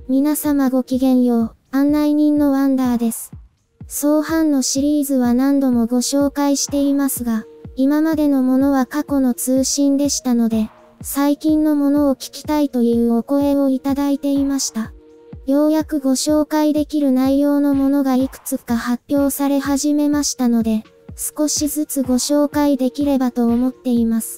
皆様ごきげんよう、案内人のワンダーです。相反のシリーズは何度もご紹介していますが、今までのものは過去の通信でしたので、最近のものを聞きたいというお声をいただいていました。ようやくご紹介できる内容のものがいくつか発表され始めましたので、少しずつご紹介できればと思っています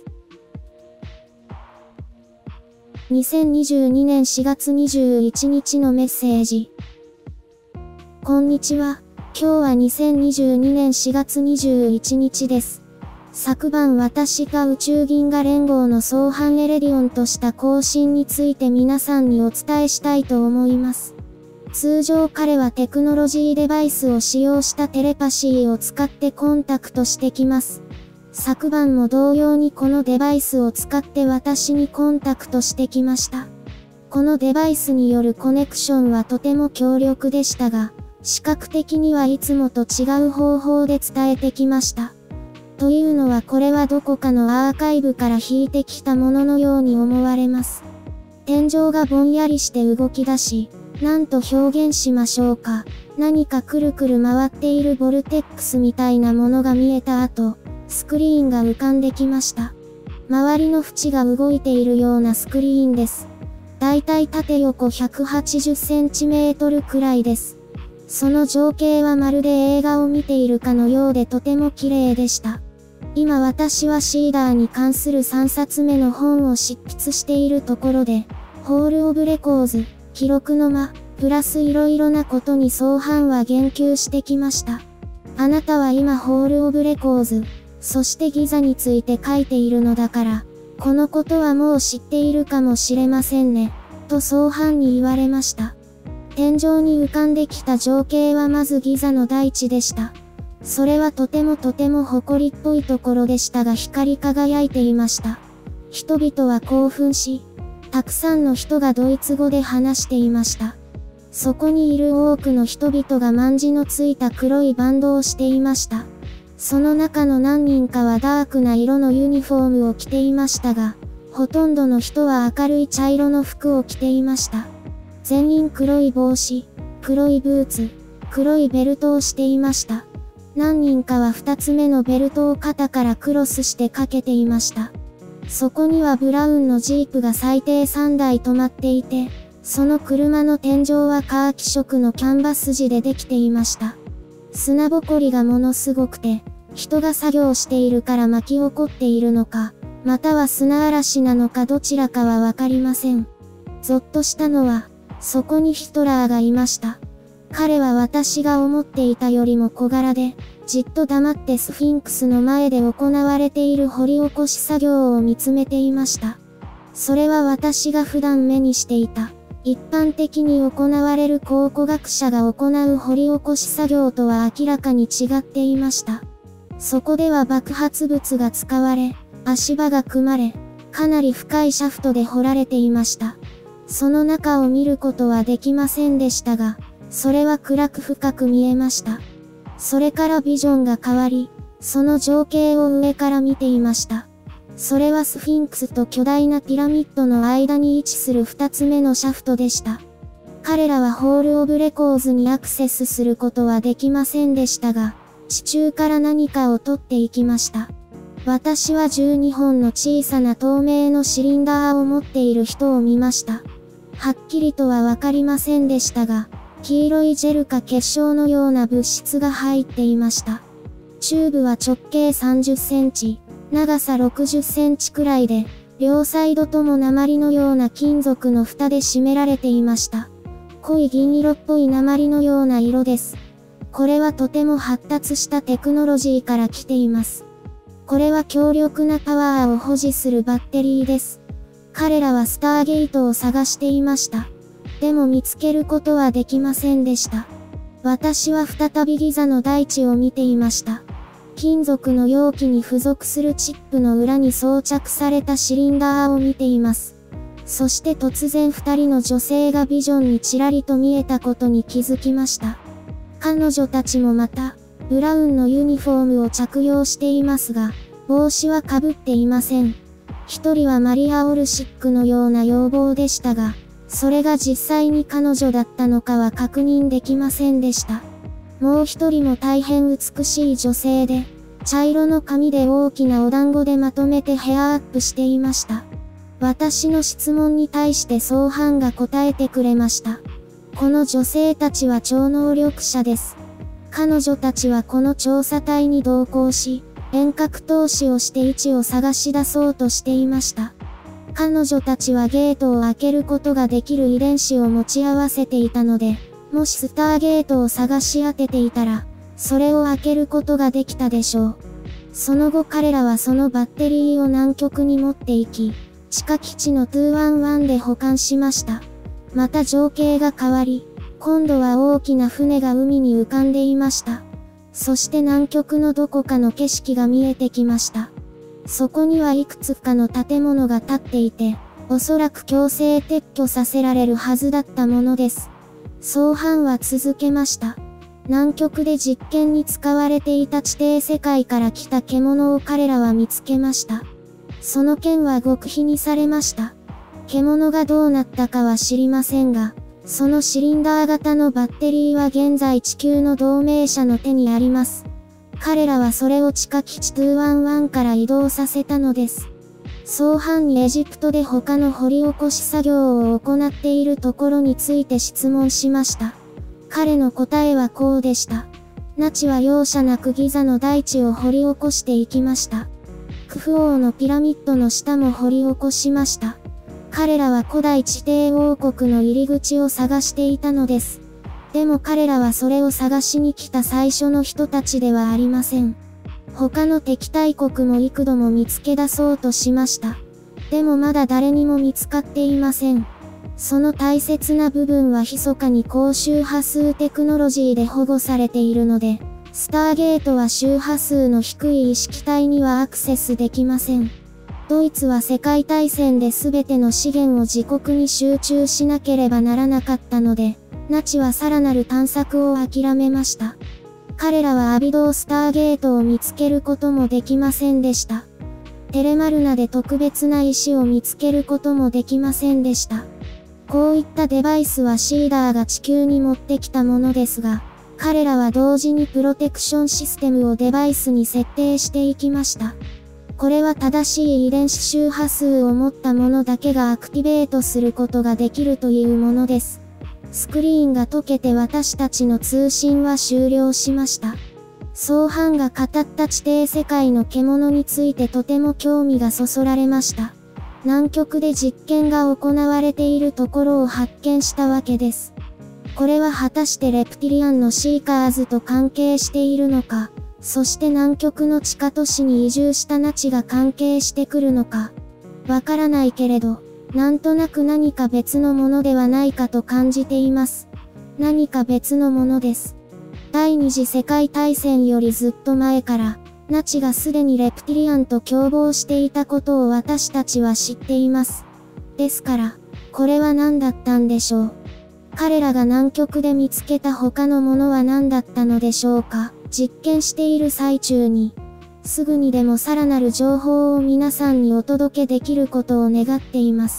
。2022年4月21日のメッセージ。こんにちは。今日は2022年4月21日です。昨晩私が宇宙銀河連合の相反エレディオンとした更新について皆さんにお伝えしたいと思います。通常彼はテクノロジーデバイスを使用したテレパシーを使ってコンタクトしてきます。昨晩も同様にこのデバイスを使って私にコンタクトしてきました。このデバイスによるコネクションはとても強力でしたが、視覚的にはいつもと違う方法で伝えてきました。というのはこれはどこかのアーカイブから引いてきたもののように思われます。天井がぼんやりして動き出し、なんと表現しましょうか。何かくるくる回っているボルテックスみたいなものが見えた後、スクリーンが浮かんできました。周りの縁が動いているようなスクリーンです。だいたい縦横 180cm くらいです。その情景はまるで映画を見ているかのようでとても綺麗でした。今私はシーダーに関する3冊目の本を執筆しているところで、ホール・オブ・レコーズ、記録の間、プラスいろいろなことに相反は言及してきました。あなたは今ホール・オブ・レコーズ、そしてギザについて書いているのだから、このことはもう知っているかもしれませんね、と相反に言われました。天井に浮かんできた情景はまずギザの大地でした。それはとても埃っぽいところでしたが光り輝いていました。人々は興奮し、たくさんの人がドイツ語で話していました。そこにいる多くの人々が卍のついた黒いバンドをしていました。その中の何人かはダークな色のユニフォームを着ていましたが、ほとんどの人は明るい茶色の服を着ていました。全員黒い帽子、黒いブーツ、黒いベルトをしていました。何人かは2つ目のベルトを肩からクロスしてかけていました。そこにはブラウンのジープが最低3台止まっていて、その車の天井はカーキ色のキャンバス地でできていました。砂ぼこりがものすごくて、人が作業しているから巻き起こっているのか、または砂嵐なのかどちらかはわかりません。ゾッとしたのは、そこにヒトラーがいました。彼は私が思っていたよりも小柄で、じっと黙ってスフィンクスの前で行われている掘り起こし作業を見つめていました。それは私が普段目にしていた、一般的に行われる考古学者が行う掘り起こし作業とは明らかに違っていました。そこでは爆発物が使われ、足場が組まれ、かなり深いシャフトで掘られていました。その中を見ることはできませんでしたが、それは暗く深く見えました。それからビジョンが変わり、その情景を上から見ていました。それはスフィンクスと巨大なピラミッドの間に位置する2つ目のシャフトでした。彼らはホール・オブ・レコーズにアクセスすることはできませんでしたが、地中から何かを取っていきました。私は12本の小さな透明のシリンダーを持っている人を見ました。はっきりとはわかりませんでしたが、黄色いジェルか結晶のような物質が入っていました。チューブは直径30センチ、長さ60センチくらいで、両サイドとも鉛のような金属の蓋で締められていました。濃い銀色っぽい鉛のような色です。これはとても発達したテクノロジーから来ています。これは強力なパワーを保持するバッテリーです。彼らはスターゲートを探していました。でも見つけることはできませんでした。私は再びギザの大地を見ていました。金属の容器に付属するチップの裏に装着されたシリンダーを見ています。そして突然2人の女性がビジョンにちらりと見えたことに気づきました。彼女たちもまた、ブラウンのユニフォームを着用していますが、帽子はかぶっていません。一人はマリア・オルシックのような容貌でしたが、 それが実際に彼女だったのかは確認できませんでした。もう一人も大変美しい女性で、茶色の髪で大きなお団子でまとめてヘアアップしていました。私の質問に対して総監が答えてくれました。この女性たちは超能力者です。彼女たちはこの調査隊に同行し、遠隔投資をして位置を探し出そうとしていました。彼女たちはゲートを開けることができる遺伝子を持ち合わせていたので、もしスターゲートを探し当てていたら、それを開けることができたでしょう。その後彼らはそのバッテリーを南極に持って行き、地下基地の211で保管しました。また情景が変わり、今度は大きな船が海に浮かんでいました。そして南極のどこかの景色が見えてきました。そこにはいくつかの建物が建っていて、おそらく強制撤去させられるはずだったものです。総監は続けました。南極で実験に使われていた地底世界から来た獣を彼らは見つけました。その件は極秘にされました。獣がどうなったかは知りませんが、そのシリンダー型のバッテリーは現在地球の同盟者の手にあります。彼らはそれを地下基地211から移動させたのです。総監にエジプトで他の掘り起こし作業を行っているところについて質問しました。彼の答えはこうでした。ナチは容赦なくギザの大地を掘り起こしていきました。クフ王のピラミッドの下も掘り起こしました。彼らは古代地底王国の入り口を探していたのです。でも彼らはそれを探しに来た最初の人たちではありません。他の敵対国も幾度も見つけ出そうとしました。でもまだ誰にも見つかっていません。その大切な部分は密かに高周波数テクノロジーで保護されているので、スターゲートは周波数の低い意識体にはアクセスできません。ドイツは世界大戦で全ての資源を自国に集中しなければならなかったので、ナチはさらなる探索を諦めました。彼らはアビドースターゲートを見つけることもできませんでした。テレマルナで特別な石を見つけることもできませんでした。こういったデバイスはシーダーが地球に持ってきたものですが、彼らは同時にプロテクションシステムをデバイスに設定していきました。これは正しい遺伝子周波数を持ったものだけがアクティベートすることができるというものです。スクリーンが溶けて私たちの通信は終了しました。総監が語った地底世界の獣についてとても興味がそそられました。南極で実験が行われているところを発見したわけです。これは果たしてレプティリアンのシーカーズと関係しているのか、そして南極の地下都市に移住したナチが関係してくるのか、わからないけれど、なんとなく何か別のものではないかと感じています。何か別のものです。第二次世界大戦よりずっと前から、ナチがすでにレプティリアンと共謀していたことを私たちは知っています。ですから、これは何だったんでしょう。彼らが南極で見つけた他のものは何だったのでしょうか。実験している最中に、すぐにでもさらなる情報を皆さんにお届けできることを願っています。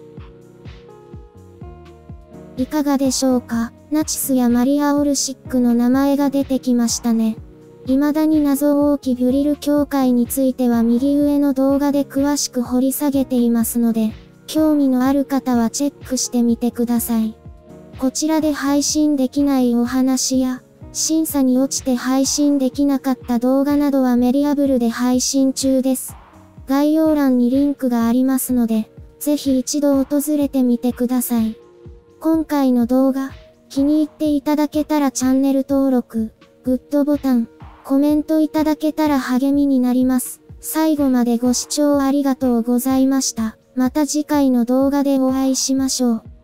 いかがでしょうか。ナチスやマリア・オルシックの名前が出てきましたね。未だに謎多きブリル教会については右上の動画で詳しく掘り下げていますので、興味のある方はチェックしてみてください。こちらで配信できないお話や、審査に落ちて配信できなかった動画などはメディアブルで配信中です。概要欄にリンクがありますので、ぜひ一度訪れてみてください。今回の動画、気に入っていただけたらチャンネル登録、グッドボタン、コメントいただけたら励みになります。最後までご視聴ありがとうございました。また次回の動画でお会いしましょう。